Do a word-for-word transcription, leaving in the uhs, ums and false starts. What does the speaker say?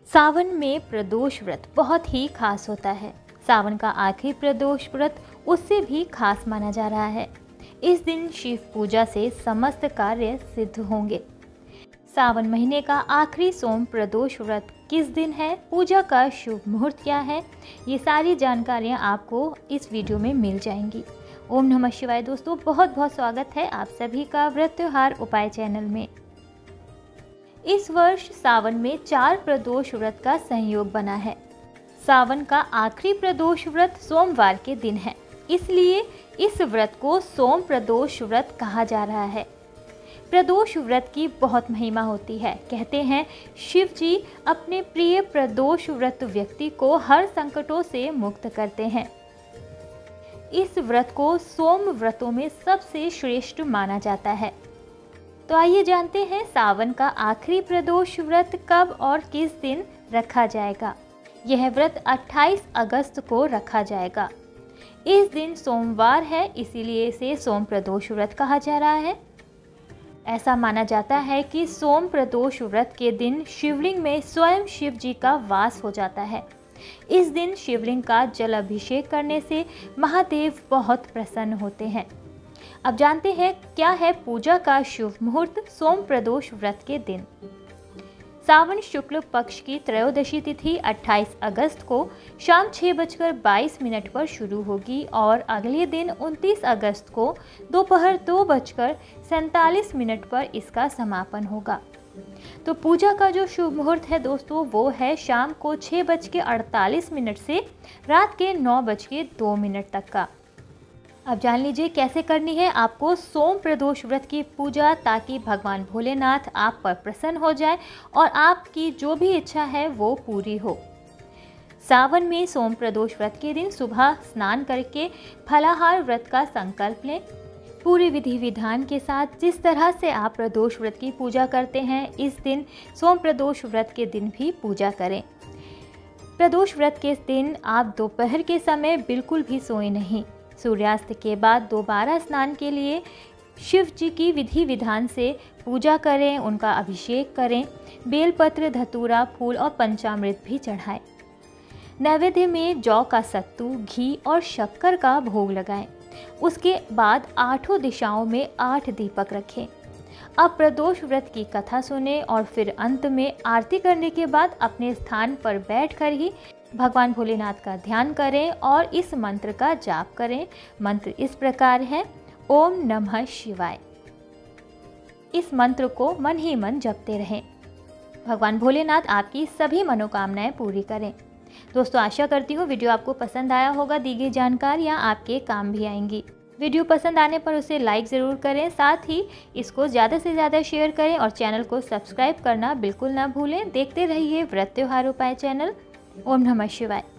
सावन में प्रदोष व्रत बहुत ही खास होता है। सावन का आखिरी प्रदोष व्रत उससे भी खास माना जा रहा है। इस दिन शिव पूजा से समस्त कार्य सिद्ध होंगे। सावन महीने का आखिरी सोम प्रदोष व्रत किस दिन है, पूजा का शुभ मुहूर्त क्या है, ये सारी जानकारियाँ आपको इस वीडियो में मिल जाएंगी। ओम नमः शिवाय दोस्तों, बहुत बहुत स्वागत है आप सभी का व्रत त्योहार उपाय चैनल में। इस वर्ष सावन में चार प्रदोष व्रत का संयोग बना है। सावन का आखिरी प्रदोष व्रत सोमवार के दिन है, इसलिए इस व्रत को सोम प्रदोष व्रत कहा जा रहा है। प्रदोष व्रत की बहुत महिमा होती है। कहते हैं शिव जी अपने प्रिय प्रदोष व्रत व्यक्ति को हर संकटों से मुक्त करते हैं। इस व्रत को सोम व्रतों में सबसे श्रेष्ठ माना जाता है। तो आइए जानते हैं सावन का आखिरी प्रदोष व्रत कब और किस दिन रखा जाएगा। यह व्रत अट्ठाईस अगस्त को रखा जाएगा। इस दिन सोमवार है, इसीलिए इसे सोम प्रदोष व्रत कहा जा रहा है। ऐसा माना जाता है कि सोम प्रदोष व्रत के दिन शिवलिंग में स्वयं शिव जी का वास हो जाता है। इस दिन शिवलिंग का जल अभिषेक करने से महादेव बहुत प्रसन्न होते हैं। अब जानते हैं क्या है पूजा का शुभ मुहूर्त सोम प्रदोष व्रत के दिन। सावन शुक्ल पक्ष की त्रयोदशी तिथि अट्ठाईस अगस्त को शाम छः बजकर बाईस मिनट पर शुरू होगी और अगले दिन उनतीस अगस्त को दोपहर दो बजकर सैंतालीस मिनट पर इसका समापन होगा। तो पूजा का जो शुभ मुहूर्त है दोस्तों, वो है शाम को छः बज के अड़तालीस मिनट से रात के नौ बज के दो मिनट तक का। अब जान लीजिए कैसे करनी है आपको सोम प्रदोष व्रत की पूजा, ताकि भगवान भोलेनाथ आप पर प्रसन्न हो जाए और आपकी जो भी इच्छा है वो पूरी हो। सावन में सोम प्रदोष व्रत के दिन सुबह स्नान करके फलाहार व्रत का संकल्प लें। पूरी विधि विधान के साथ जिस तरह से आप प्रदोष व्रत की पूजा करते हैं, इस दिन सोम प्रदोष व्रत के दिन भी पूजा करें। प्रदोष व्रत के दिन आप दोपहर के समय बिल्कुल भी सोए नहीं। सूर्यास्त के बाद दोबारा स्नान के लिए शिव जी की विधि विधान से पूजा करें, उनका अभिषेक करें, बेलपत्र, धतूरा, फूल और पंचामृत भी चढ़ाएं। नैवेद्य में जौ का सत्तू, घी और शक्कर का भोग लगाएं। उसके बाद आठों दिशाओं में आठ दीपक रखें। अब प्रदोष व्रत की कथा सुने और फिर अंत में आरती करने के बाद अपने स्थान पर बैठकर ही भगवान भोलेनाथ का ध्यान करें और इस मंत्र का जाप करें। मंत्र इस प्रकार है, ओम नमः शिवाय। इस मंत्र को मन ही मन जपते रहें। भगवान भोलेनाथ आपकी सभी मनोकामनाएं पूरी करें। दोस्तों, आशा करती हूँ वीडियो आपको पसंद आया होगा। दी गई जानकारियाँ आपके काम भी आएंगी। वीडियो पसंद आने पर उसे लाइक ज़रूर करें, साथ ही इसको ज़्यादा से ज़्यादा शेयर करें और चैनल को सब्सक्राइब करना बिल्कुल ना भूलें। देखते रहिए व्रत त्योहार उपाय चैनल। ओम नमः शिवाय।